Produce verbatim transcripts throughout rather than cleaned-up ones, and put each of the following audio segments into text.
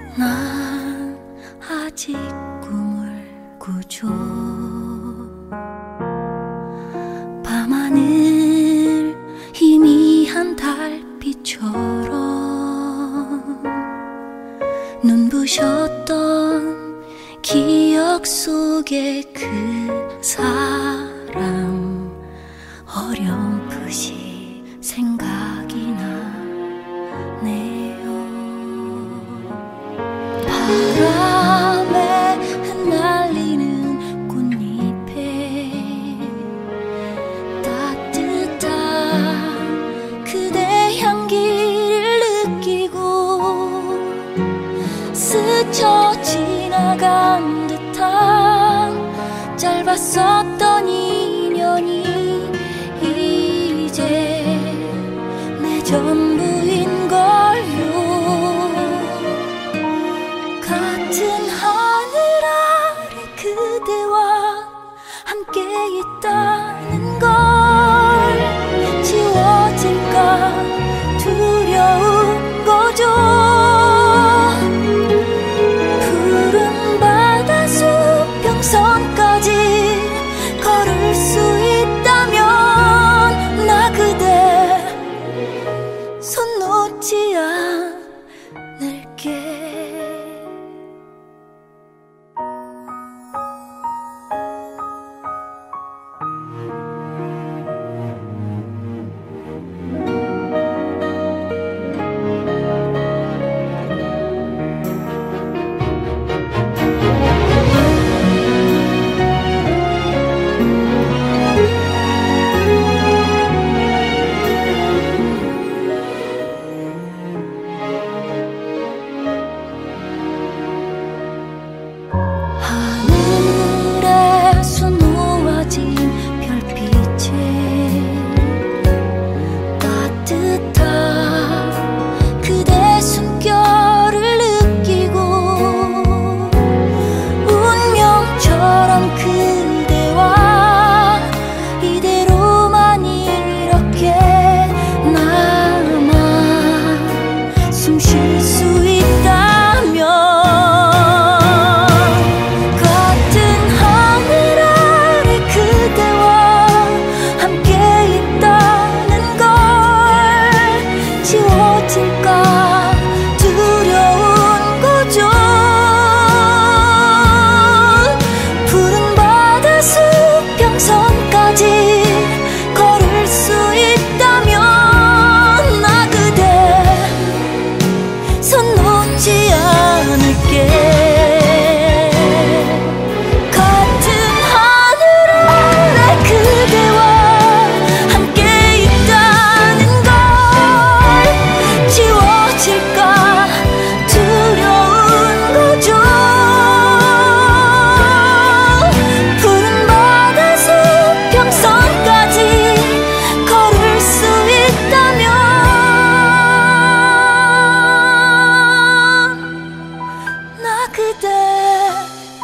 난 아직 꿈을 꾸죠. 밤하늘 희미한 달빛처럼 눈부셨던 기억 속의 그 사람 어렴풋이 생각이 나네요. 바람에 흩날리는 꽃잎에 따뜻한 그대 향기를 느끼고 스쳐 지나간 듯한 짧았었던 인연이 이제 내 전부인걸요. 같은 하늘 아래 그대와 함께 있다는 걸 지워질까 두려운 거죠. 푸른 바다 수평선까지 걸을 수 있다면 나 그대 손 놓지 않을게. 하늘에서 놓아진 별빛에 따뜻한 그대 숨결을 느끼고 운명처럼 그대와 이대로만 이렇게 나만 숨 쉴 수 있다면 두려운 거죠. 푸른 바다 수평선까지 걸을 수 있다면 나 그대 손 놓지 않을게. 같은 하늘 아래 그대와 함께 있다는 걸 지워질까 두려운 거죠. 푸른 바다 수평선까지 걸을 수 있다면 나 그대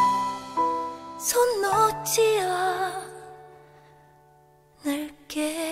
손 놓지 않을게.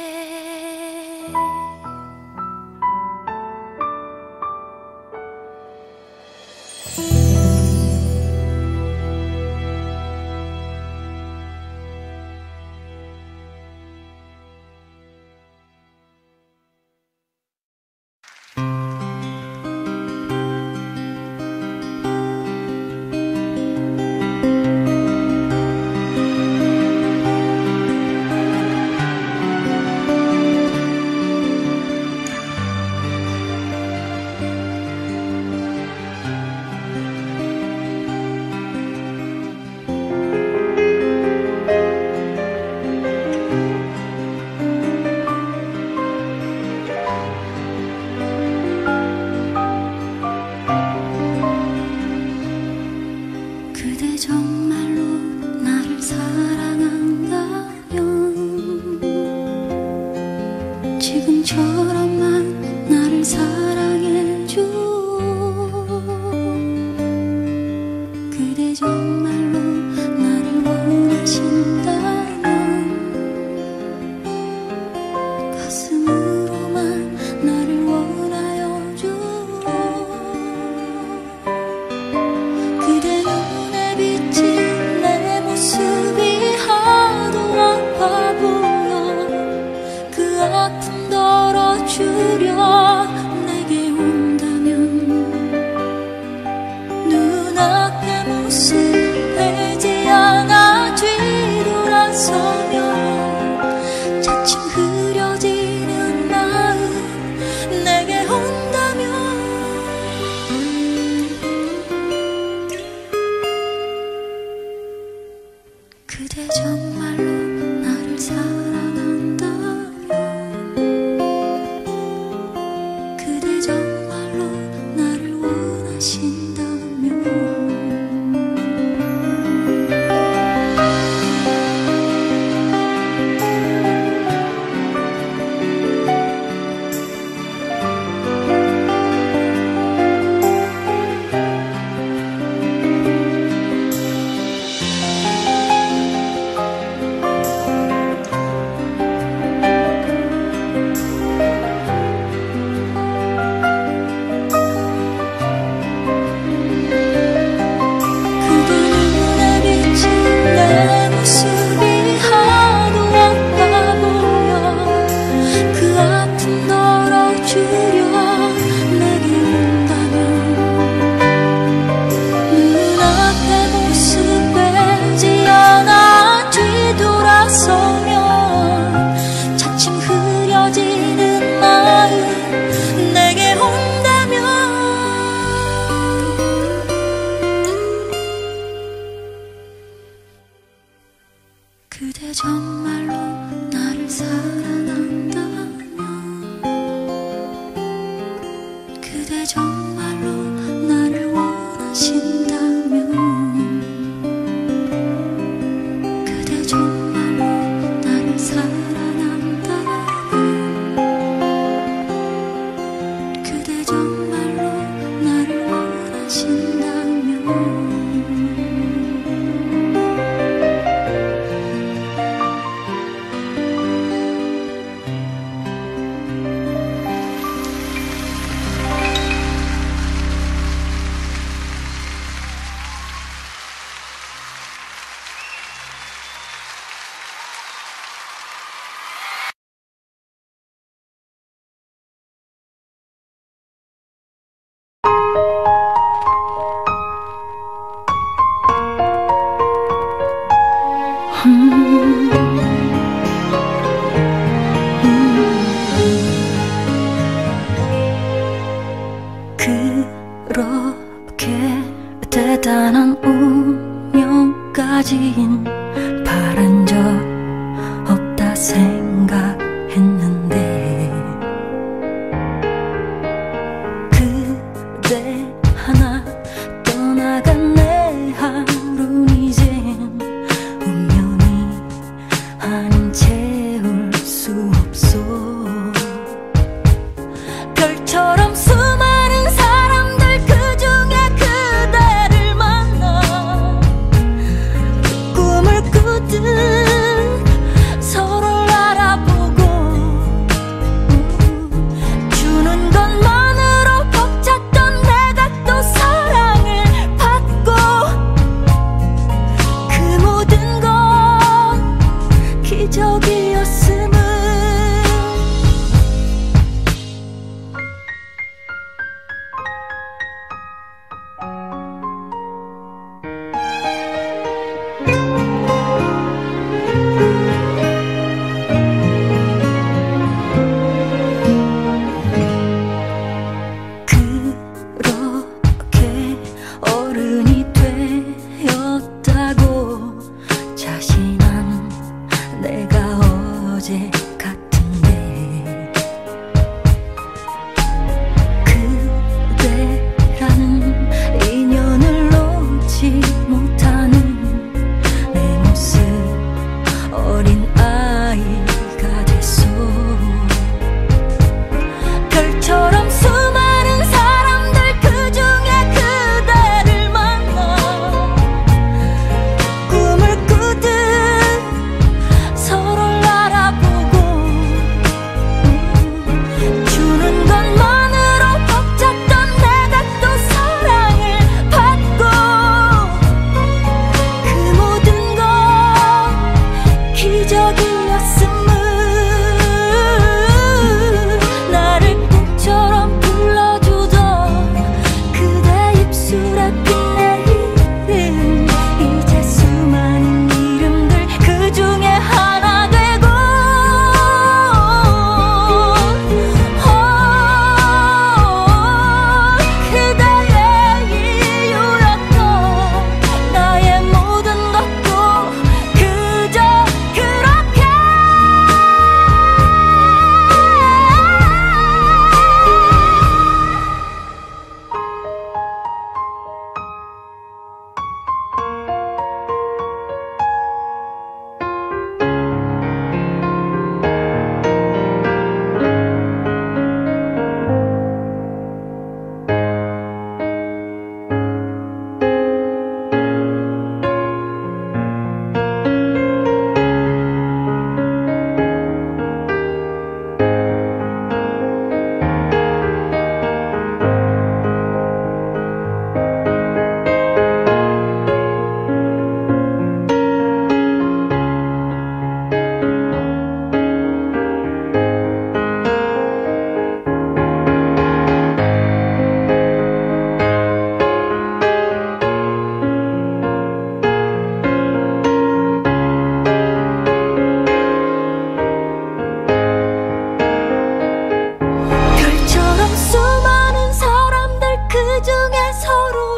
그대 정말로 나를 사랑한다면, 그대 정말로 나를 원하신다면, 그대 정말로 나를 사랑한다면, 그대 정말로 나를 원하신다면. 음, 음. 그렇게 대단한 운명까진 바란 적 없다 생각했는데, 그대 하나 떠나간 내 하루는 이젠 운명이 아닌 채울 수 없어. 별처럼 수많은 사람들 그 중에 그대를 만나 그 꿈을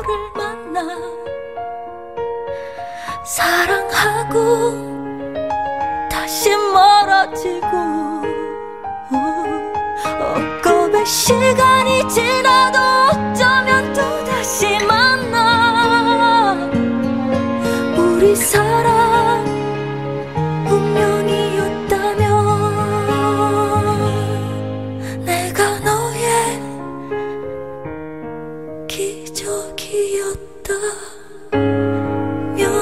너를 만나 사랑하고 다시 멀어지고 엊겁의 시간이 지나도 어쩌면 또다시 만나 우리 사랑 운명이었다면 내가 너의 기적이었다면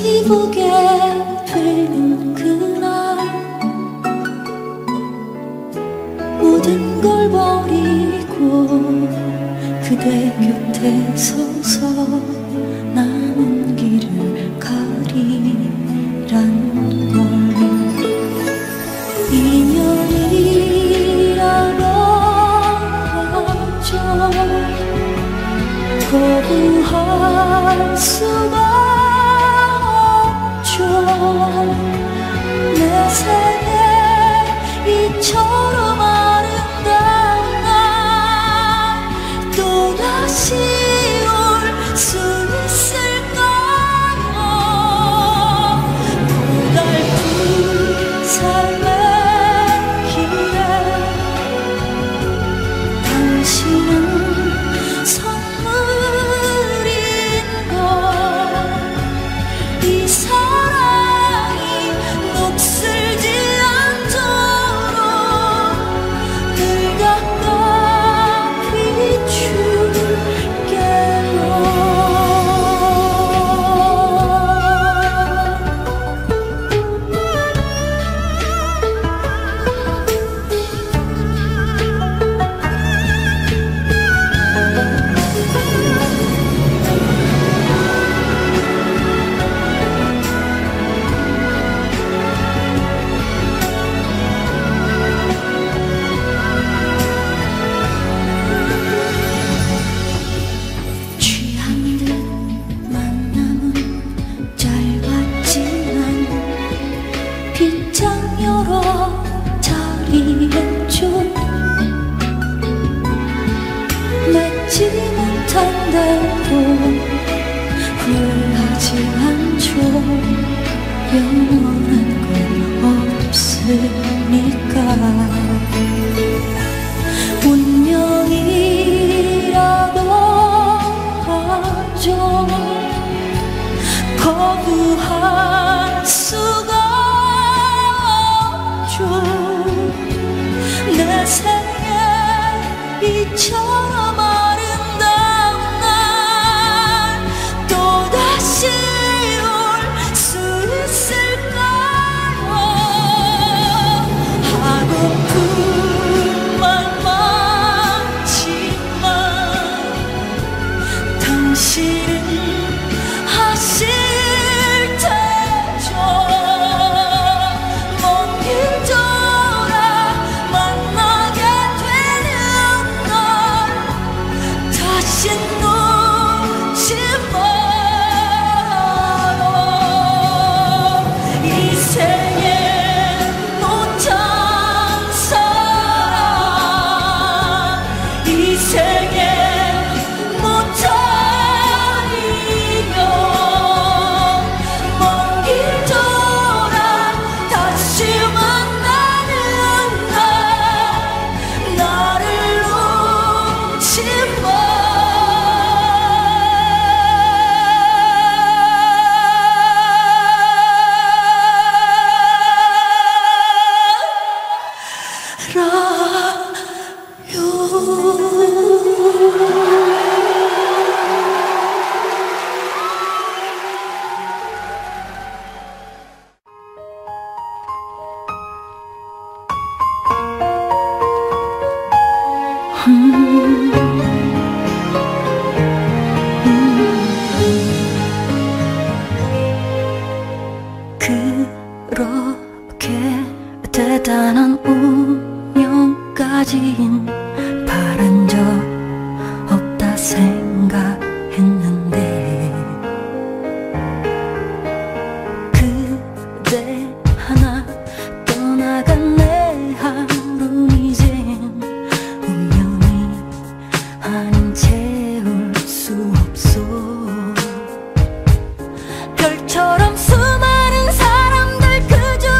다시 보게 되는 그날 모든 걸 버리고 그대 곁에 서서 남은 길을 가리란 걸 인연이라고 하죠. 거부할 수가 없죠. 내 생에 이처럼 아름다운 날 또다시 올 수 있을까요? 고달픈 삶의 길에 당신은 선물인걸. 이 사랑이 녹슬지 않도록 늘 가까이 줄게요. 취한 듯 만남은 짧았지만 빗장 여러 자리했죠. 맺지 못한 대로 후회하지 않죠. 영원한 건 없으니까. 운명이라고 하죠. 거부할 수가 없죠. 내 생에 이처럼 아름다운 날 또다시 올 수 있을까요? 하고픈 말 많지만 당신은 하실 테죠. 먼 길 돌아 만나게 되는 날 다시 놓지 마요. 이 생에 못한 사랑, 이 생에 못한 인연, 먼 길 돌아 다시 만나는 날 나를 놓지 그렇게 대단한 운명까진 바란 적 없다 생각했는데 그대 하나 떠나간 내 하루는 이젠 우연이 아닌 채울 수 없어. 별처럼 수많은 사람들 그중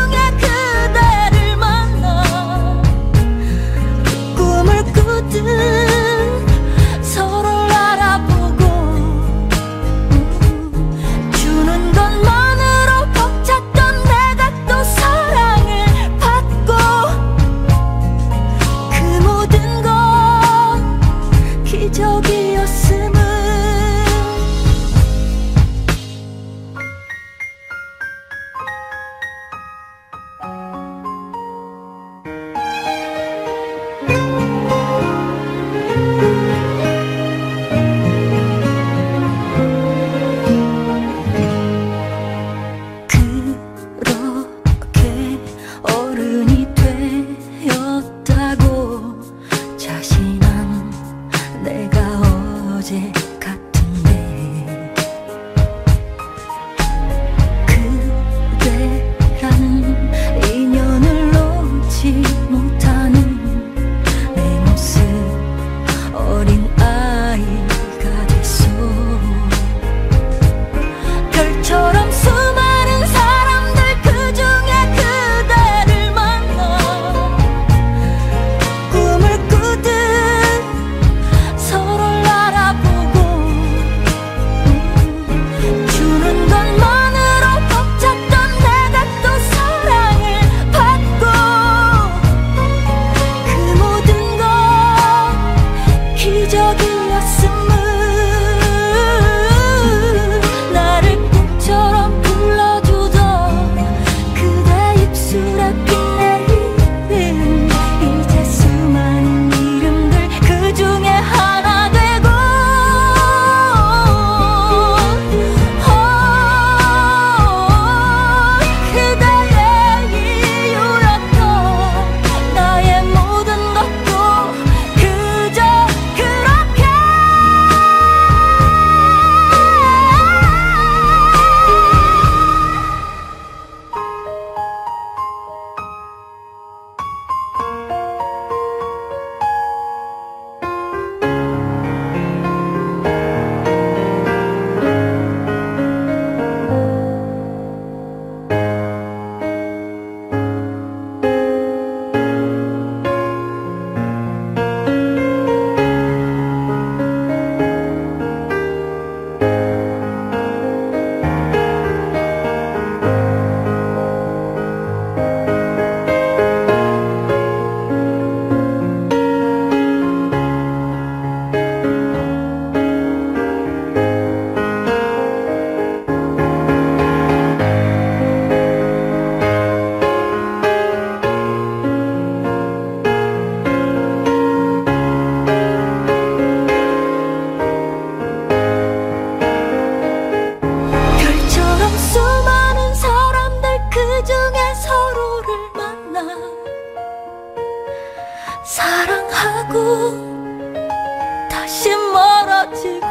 가깝고 다시 멀어지고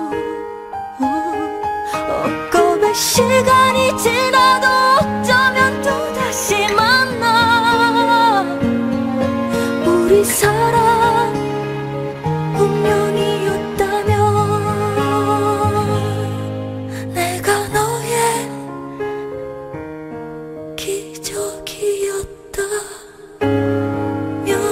헛겁의 시간이 지나도 어쩌면 또다시 만나. 우리 사랑 운명이었다면 내가 너의 기적이었다면.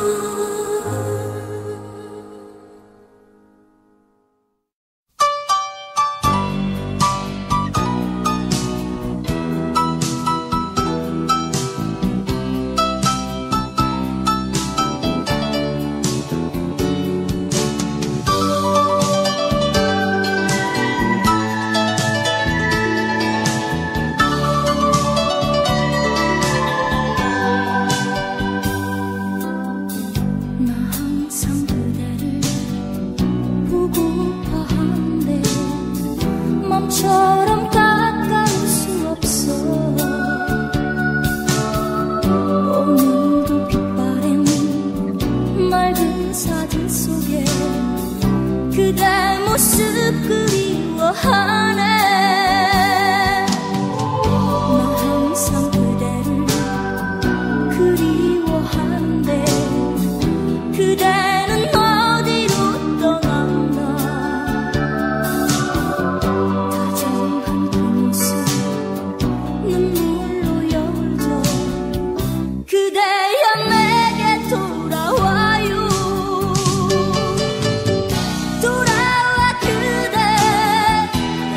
처럼 가까울 수 없어. 오늘도 빛바랜 맑은 사진 속에 그대 모습 그리워하네. 나 항상 그대를 그리워하는데 그대는 어디로 떠났나. 눈물로 열어줘. 그대여 내게 돌아와요. 돌아와 그대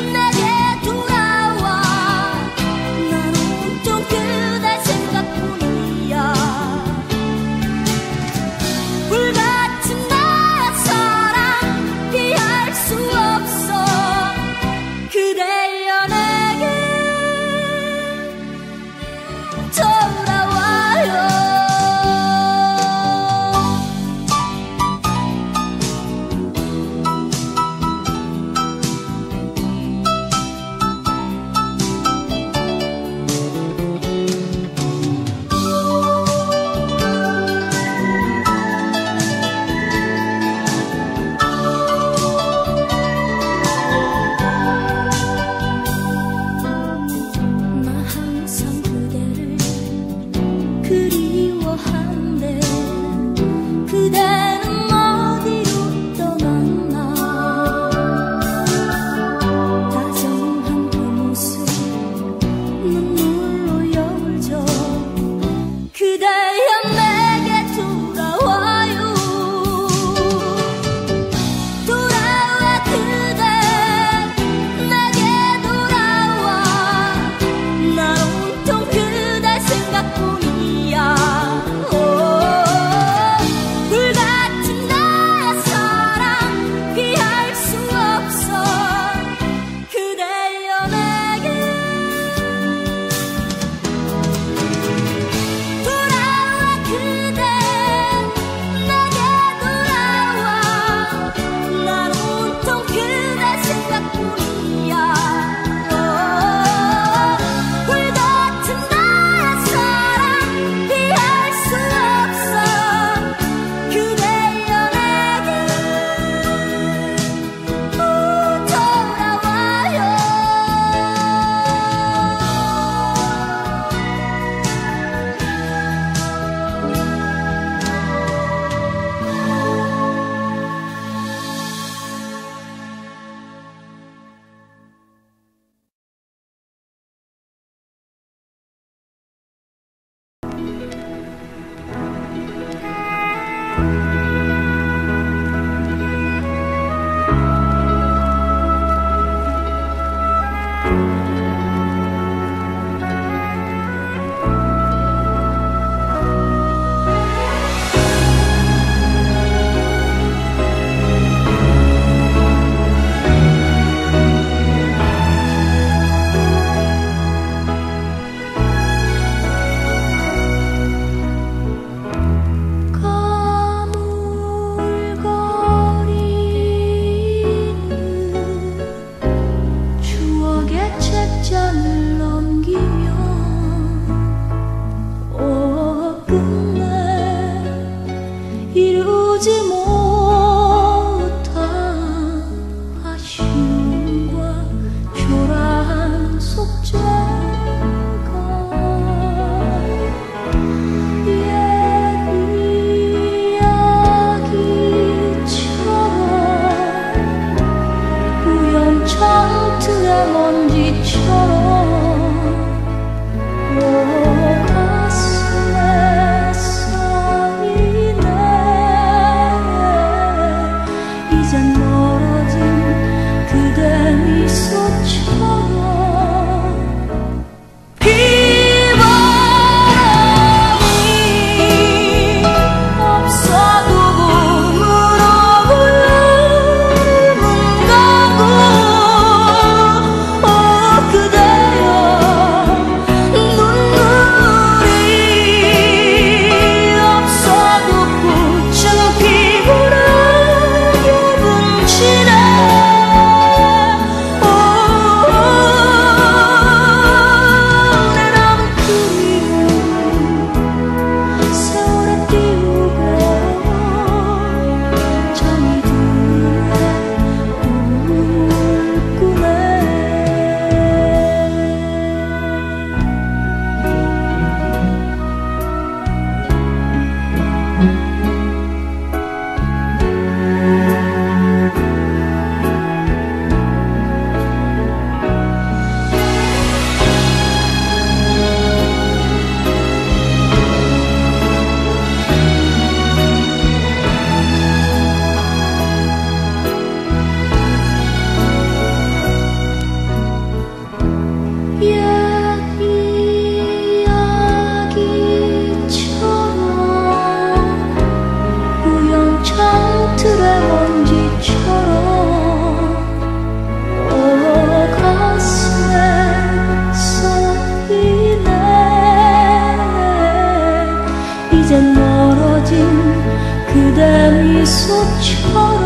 미소처럼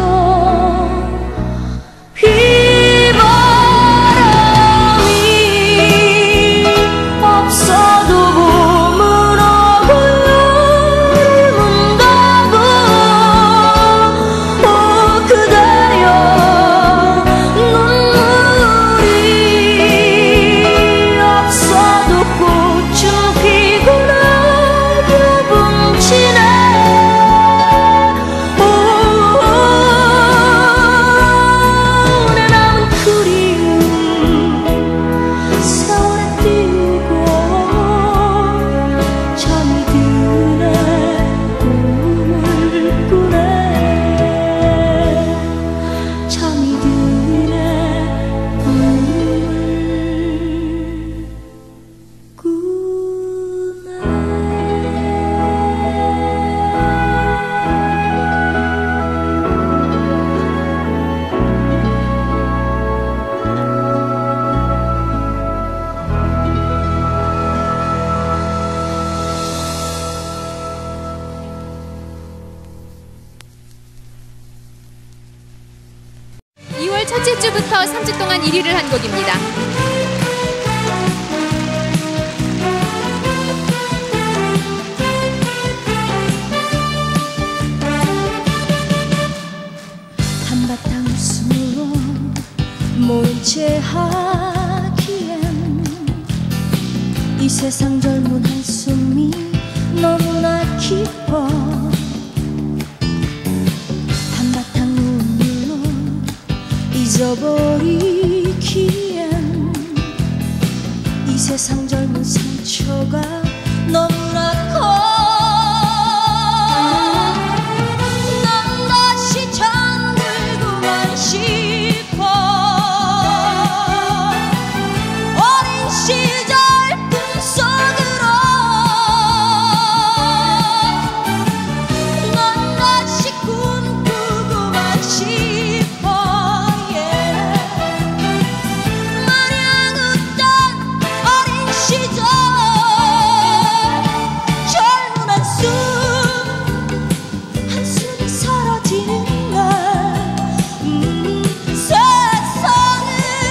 이 바람이 없어도 봄은 오고 여름은 가고 오 그대여 눈물이 없어도 꽃은 피고 낙엽은 지네 이월 첫째 주부터 삼 주 동안 일 위를 한 곡입니다. 한바탕 웃음으로 모인 채 하기엔 이 세상 젊은 한숨이 너무나 깊어 한바탕 눈물로 잊어버리기엔 이 세상 젊은 상처가 너무나 커 난 다시 잠들고만 싶어 어린 시절 꿈속으로 난 다시 꿈꾸고만 싶어 마냥 웃던 어린 시절 젊은 한숨 한숨이 사라지는 날 음, 세상은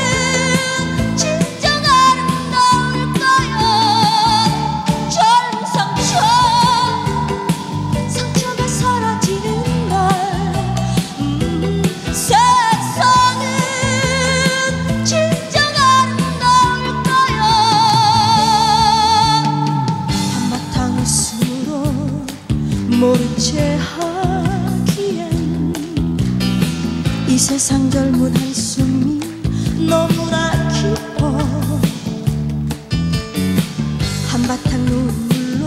진정 아름다울 거야 젊은 상처 상처가 사라지는 날 음, 세상은 진정 아름다울 거야 한바탕 웃음으로 모른 채 하기엔 이 세상 젊은 한숨이 너무나 깊어 한바탕 눈물로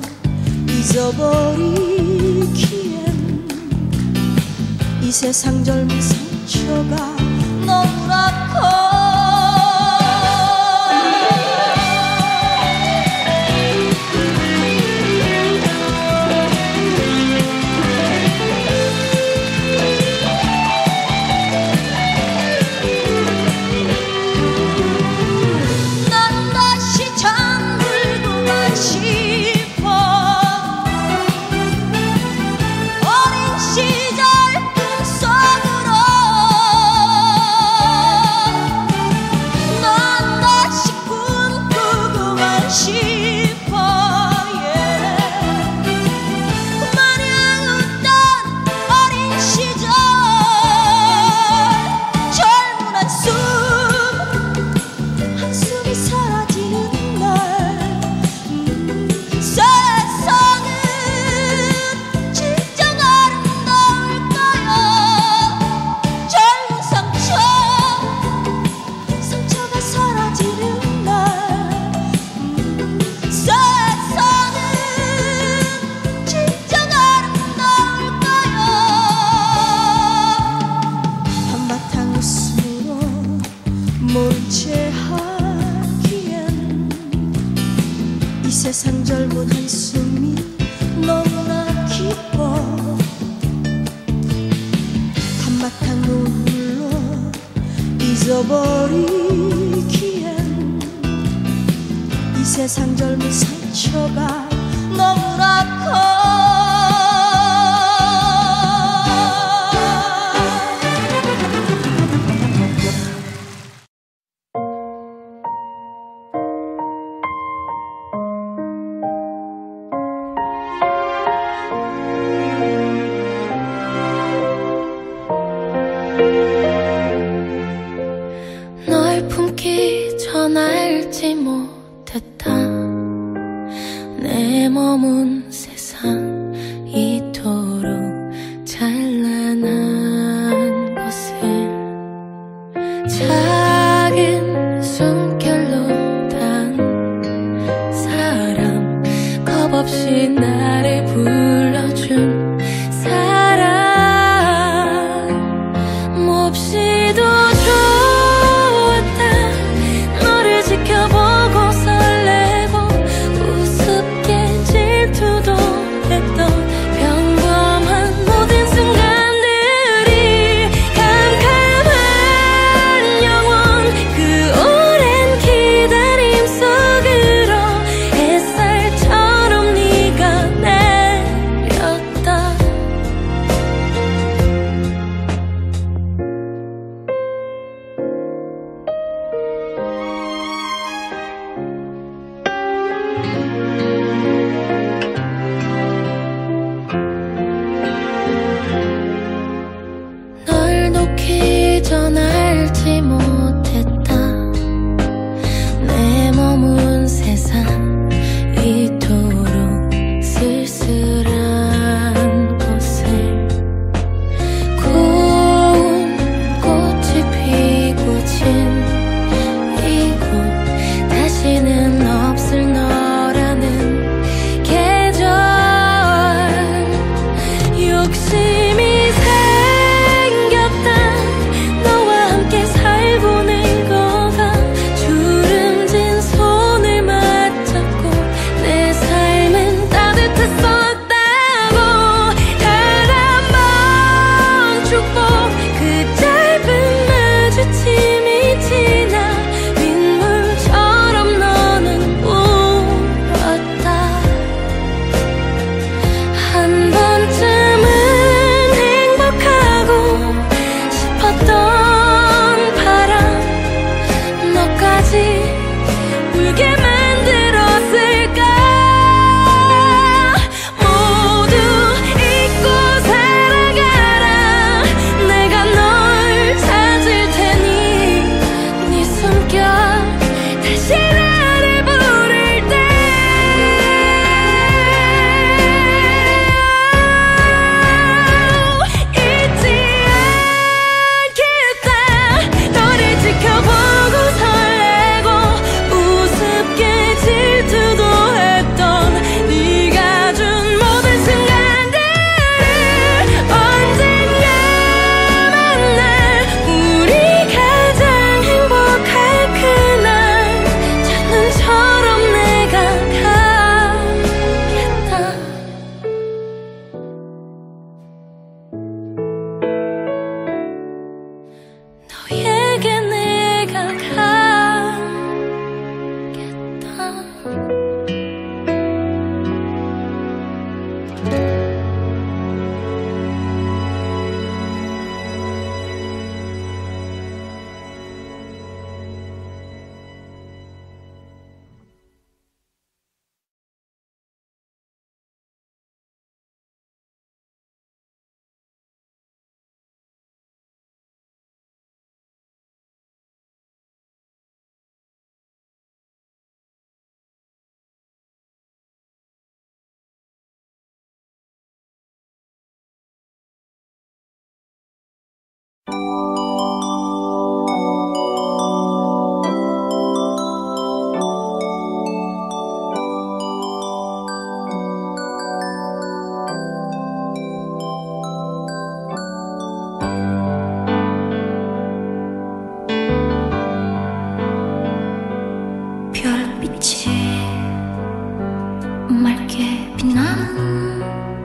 잊어버리기엔 이 세상 젊은 상처가 너무나 커 난 다시 잠들고만 싶어 어린 시절 꿈속으로 난 다시 꿈꾸고만 싶어 마냥 웃던 어린 시절 젊은 한숨 한숨이 사라지는 날 음, 세상은 진정 아름다울 거야 젊은 상처 상처가 사라지는 날 음, 세상은 진정 아름다울 거야 한바탕 웃음으로 모른 채 하기엔 이 세상 젊은 한숨이 너무나 깊어 한바탕 눈물로 잊어버리기엔 이 세상 젊은 상처가 너무나 커 알지 못했다. 내 머문 세상 이토록 찬란한 것을 작은 숨결로 단 사람, 겁없이 나를 불러준 사람, 몹시도 좋았다. 너를 지켜보고 설레고 우습게 질투도 했던 평범한 모든 순간들이 캄캄한 영원 그 오랜 기다림 속으로 햇살처럼 네가 내렸다. 널 놓기 전 알지 못했다. 내 머문 세상 이토록 쓸쓸한 곳을 고운 꽃이 피고 진 이곳, 다시는 없을 너라는 계절. 욕심이 생겼다. 너와 함께 살고는 거가 주름진 손을 맞잡고 내 삶은 따뜻했었다고. 단 한 번 축복, 그 짧은 마주침이 지나 빗물처럼 너는 울었다. 한 번쯤은 행복하고 싶었던 바람, 너까지 울게 만들었을까. 모두 잊고 살아가라. 내가 널 찾을 테니 네 숨결 다시 나를 부를 때 잊지 않겠다. 너를 지켜보고 설레고 우습게 질투도 했던 네가 준 모든 순간들을 언젠가 만날, 우리 가장 행복할 그날 첫눈처럼 내가 가겠다. 너에게 내가 가겠다. 별빛이 맑게 빛나는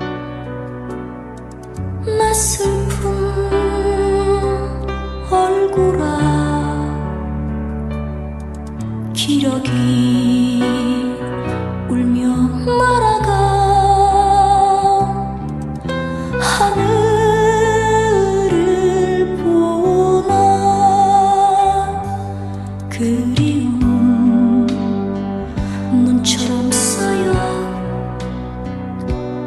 나슬픈 얼굴아, 기러기 울며 날아가 하늘을 보나. 그리움 눈처럼 쌓여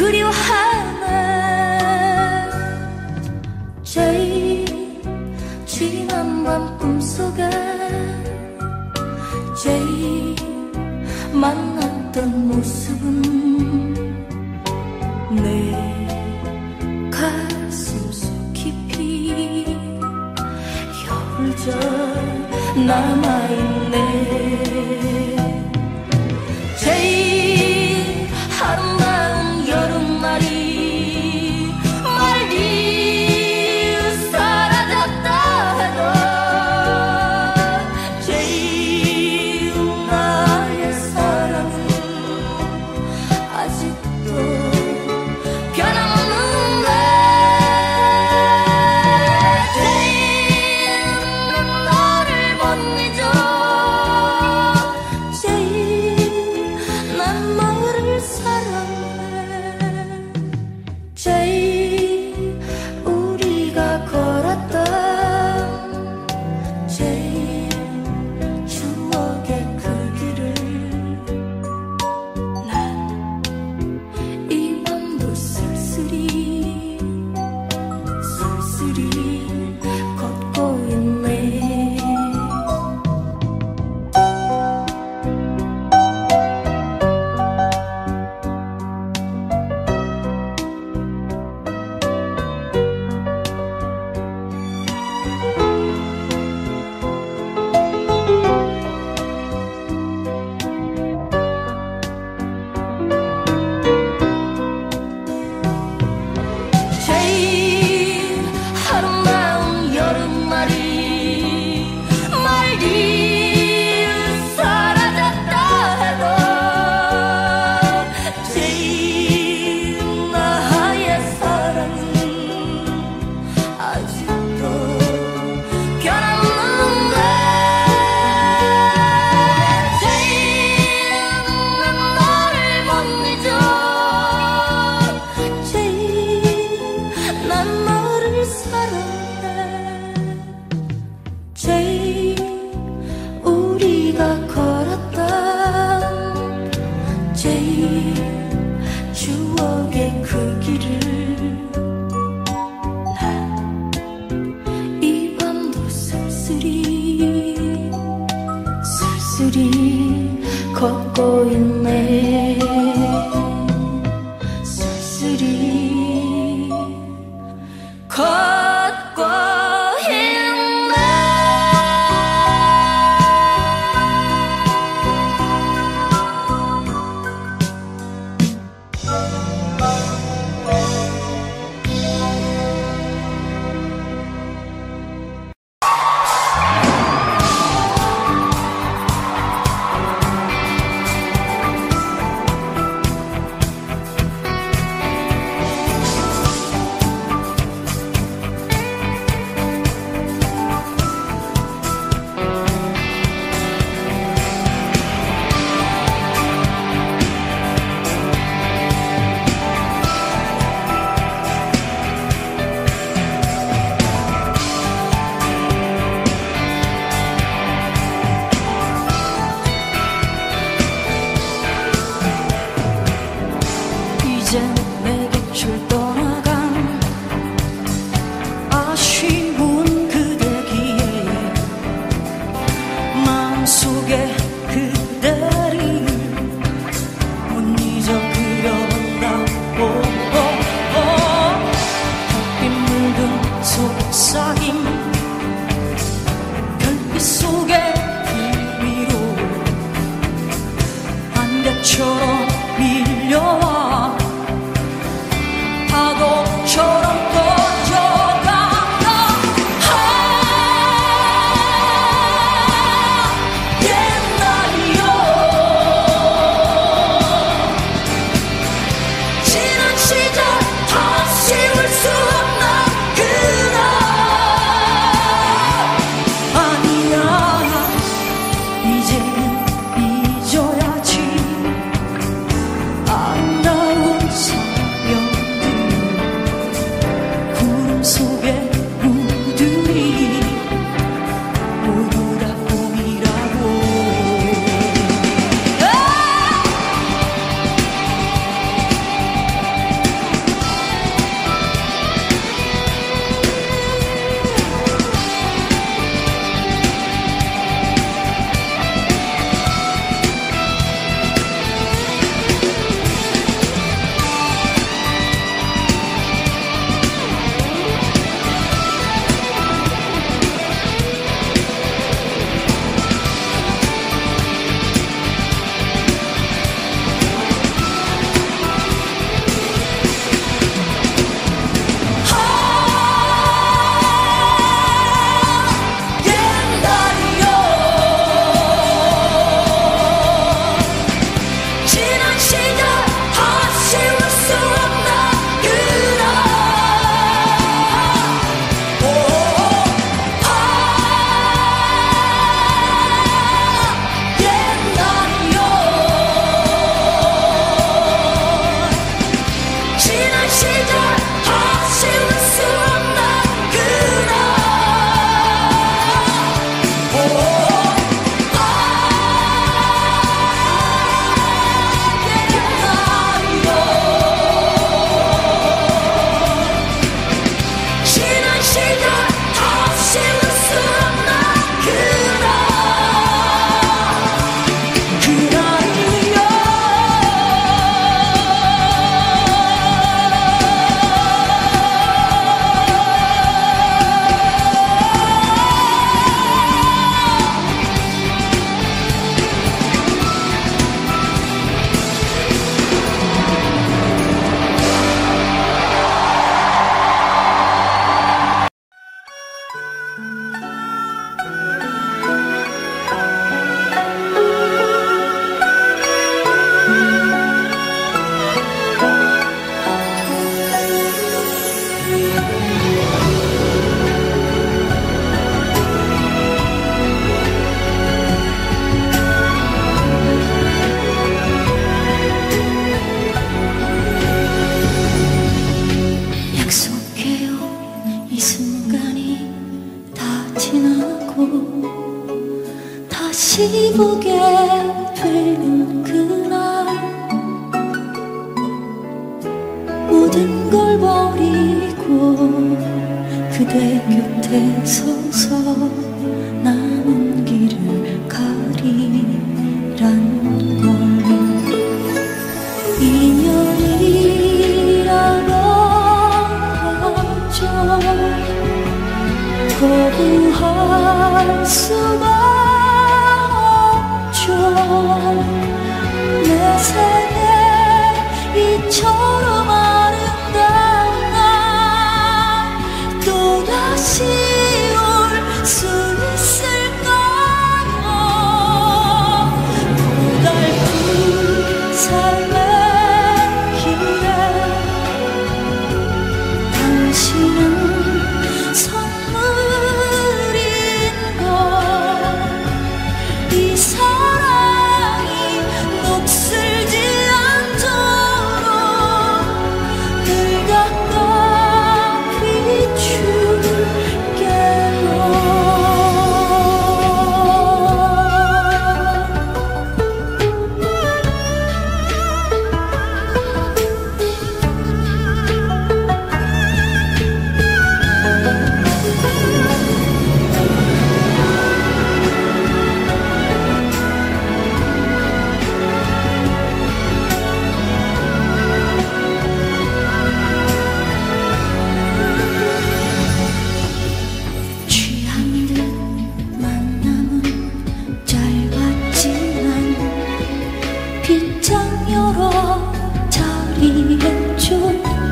그리워하네. 제일 지난 밤 꿈속에 제일 만났던 모습은 내 가슴 속 깊이 겨울절 남아있네. 제일 아름다운 여름날이 멀리 사라졌다 해도 제일 나의 사랑은 아직도 변함없는데. 제일 너를 못 잊어. 제일 난 너를 사랑해. 제일 우리가 걸었던 제일 추억의 그 길을 난 이 밤도 쓸쓸히 쓸쓸히 걷고 있네. 제일 아름다운 여름날이 멀리 사라졌다 해도 제일 나의 사랑은 아직도 변함없는데. 제일 난 너를 못 잊어. 제일 난 너를 사랑해. 제일 우리가 걸었던 제일 추억의 그 길을 난 이 밤도 쓸쓸히 쓸쓸히 걷고 있네. 쓸쓸히 걷고 있네. 이제 내 곁을 떠나간 아쉬운 그대기에 마음속에 그대를 못 잊어 그려다오. 햇빛 물든 속삭임 별빛 속에 그 위로 안개처럼 밀려와 모든 걸 버리고 그대 곁에 서서 남은 길을 가리란 걸. 인연이라고 하죠. 거부할 수가 없죠. 내 생에 이처럼 아름다운 날 또다시 올 수 있을까요? 고달픈 삶의 길에 당신은 선물인 걸. 이 사랑이 녹슬지 않도록 늘 가까이 비출게요. 취한 듯 만남은 짧았지만 빗장 여러 자리했죠.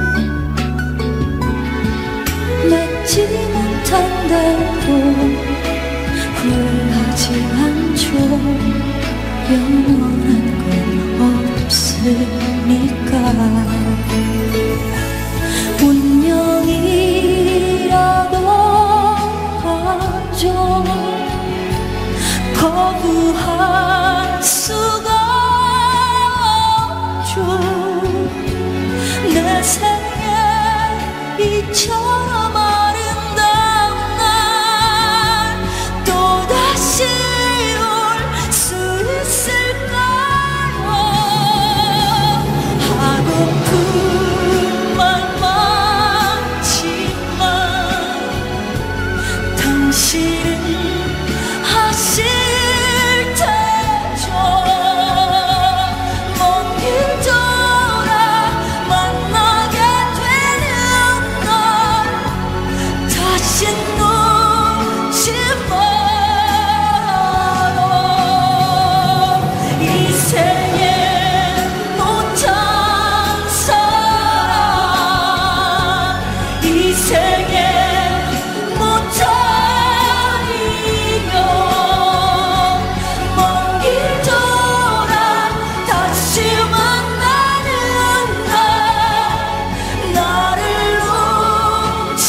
맺지 못한 대로 후회하지 않죠. 영원한 건 없으니까. 운명이라고 하죠. 거부할 수가 없죠. 내 생에 이처럼 아름다운 날 또다시 올 수 있을까요? 하고픈 말 많지만 당신은 하실 테죠. 먼 길 돌아 만나게 되는 날 다신 놓지 마요. 이 생에 못한 사랑, 이 생에 못한 인연, 먼 길 돌아 다시 만나는 날 나를 놓지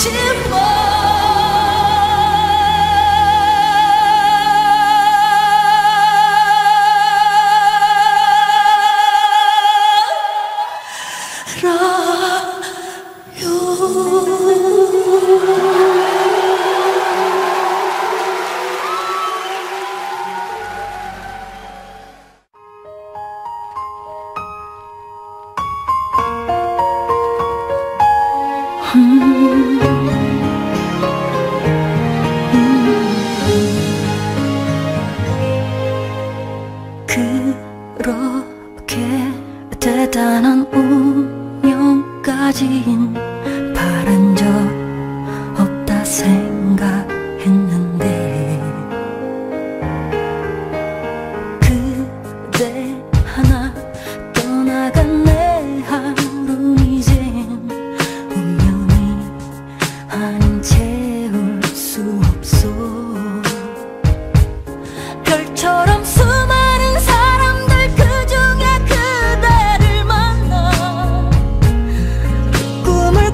그렇게 대단한 운명까진 바란 적 없다 생각했는데 그대 하나 떠나간 내 하루는 이젠 운명이 아닌 채울 수 없어. 별처럼 수많은 사람들 그중에 그대를 만나 꿈을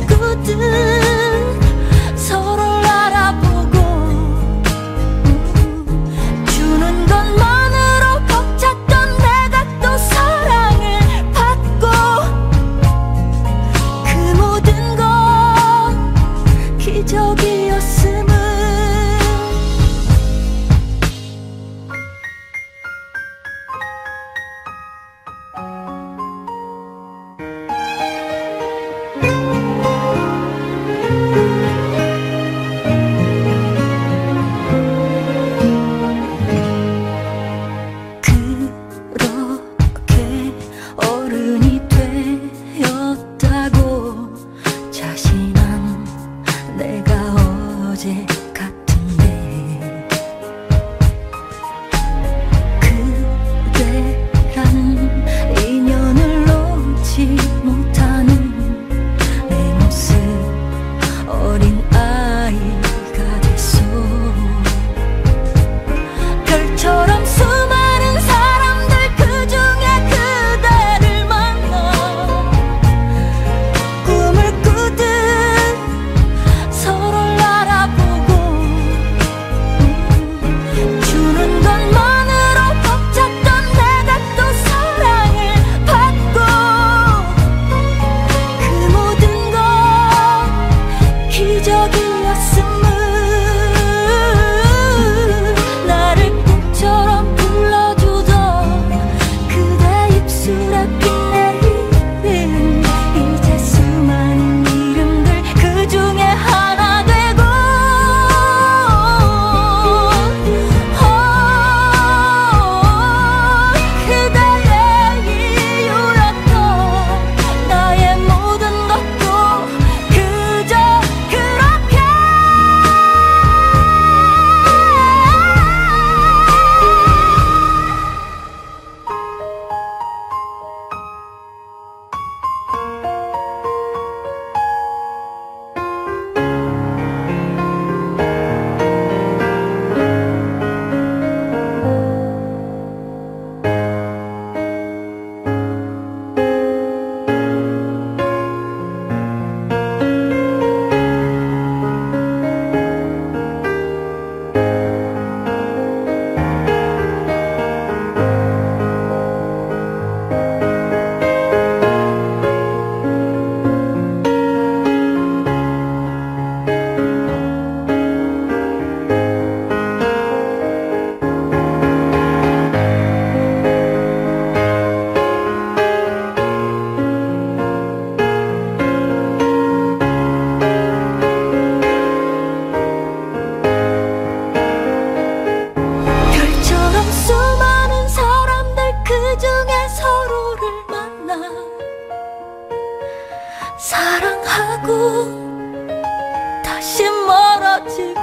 사랑하고 다시 멀어지고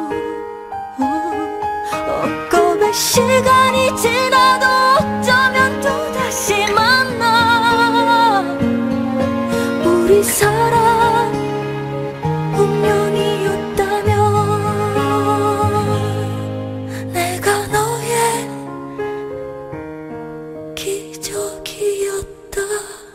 엊그제 시간이 지나도 어쩌면 또다시 만나. 우리 사랑 운명이었다면 내가 너의 기적이었다.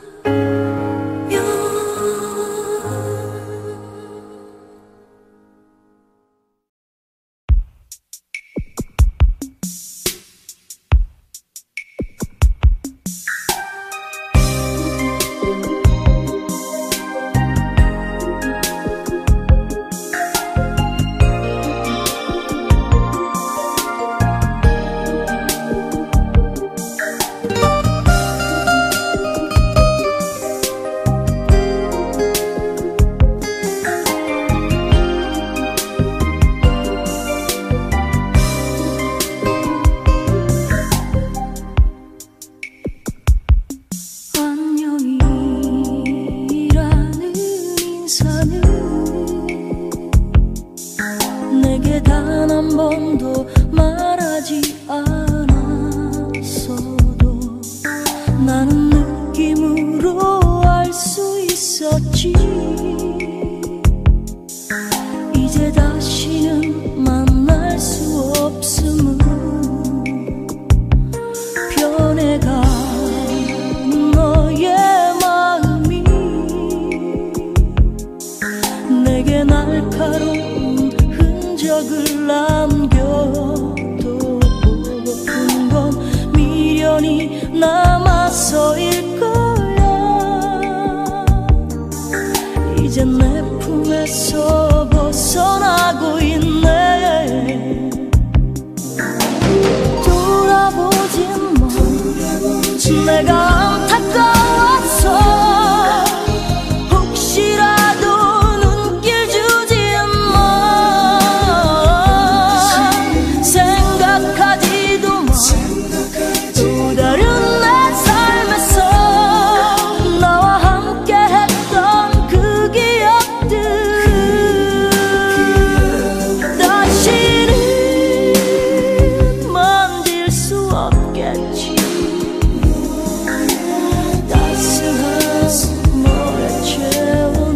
내게 단 한 번도 말하지 않았어도 나는 느낌으로 알 수 있었지. 이제 다시는 만날 수 없음을 변해간 너의 마음이 내게 날카로운 흔적을 남겨도 보고픈 건 미련이 남아서일 거야. 이제 내 품에서 벗어나고 있네. 돌아보진 마. 내가 안타까웠어. 혹시라도 눈길 주진 마. 생각하지도 마. 또 다른 내 삶에서 나와 함께 했던 그 기억들 다시는 만질 수 없겠지. 따스한 너의 체온을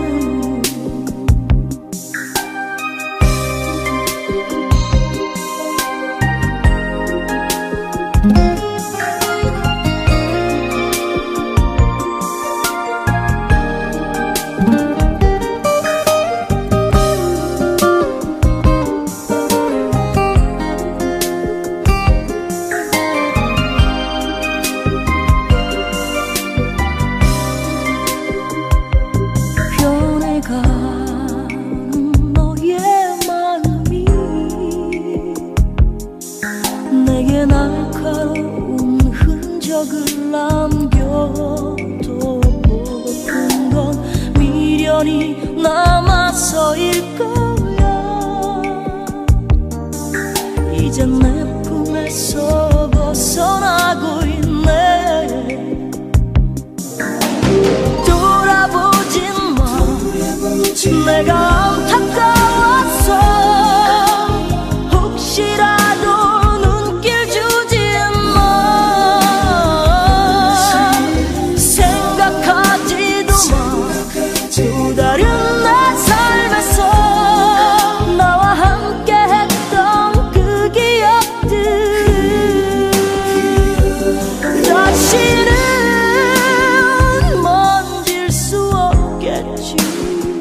변해가는 너의 마음이 내게 날카로운 흔적을 남겨도 보고픈 건 미련이 남아서일 거야. 이제 내 품에서 벗어나고 있네. 돌아보진 마. 내가 안타까웠어. 혹시라도 눈길 주진 마. 생각하지도 마. 또 다른 내 삶에서 나와 함께 했던 그 기억들 다시는 만질 수 없겠지.